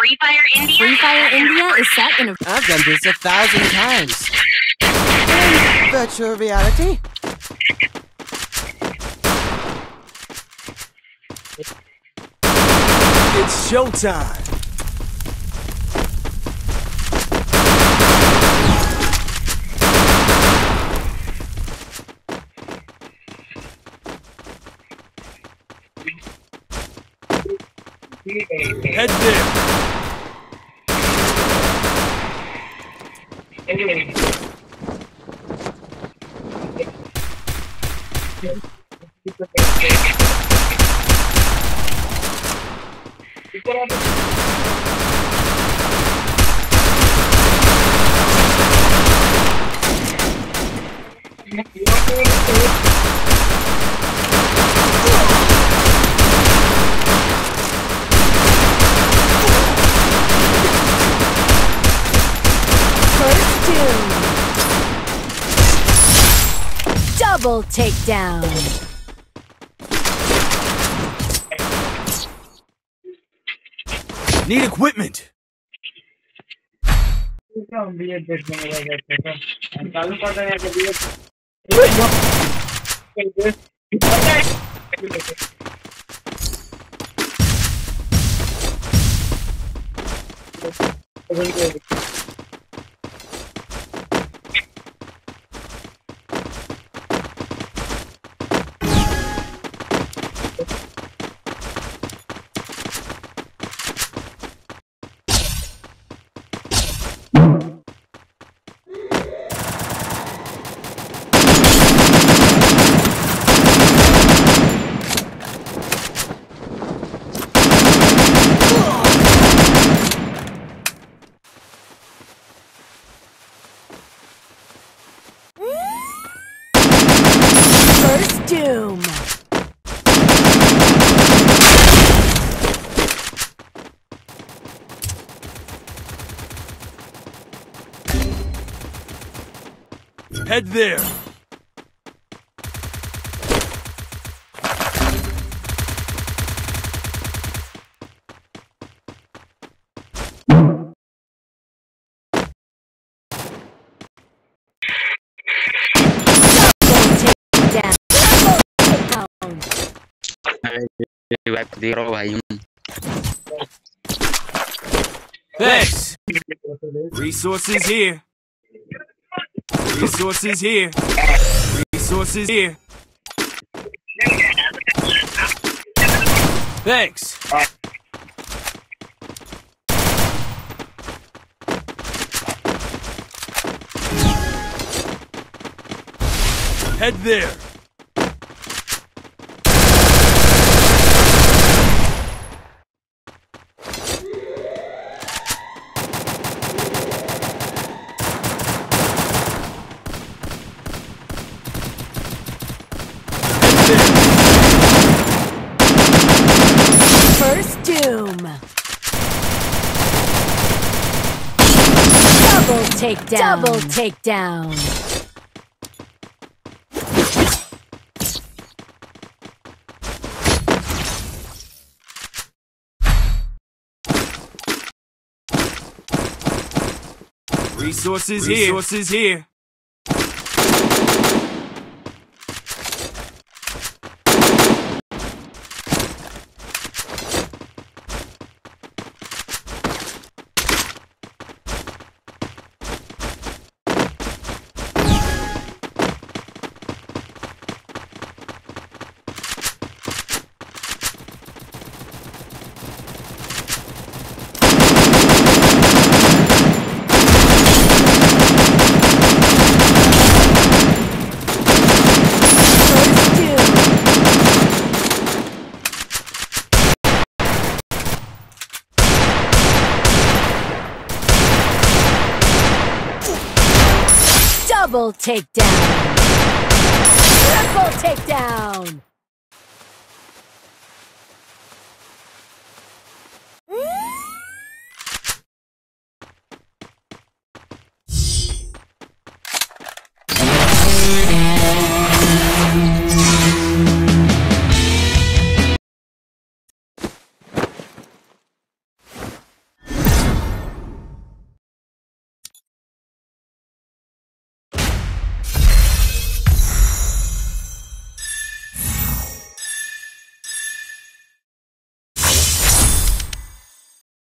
Free Fire India? Free Fire India is set in a... I've done this 1,000 times. In virtual reality. It's showtime. Head there. Double takedown. Need equipment. First doom. Head there. Thanks. Resources here. Resources here. Resources here. Thanks. Head there. First doom. Double takedown. Double takedown. Resources here. Resources here. Double takedown. Triple takedown.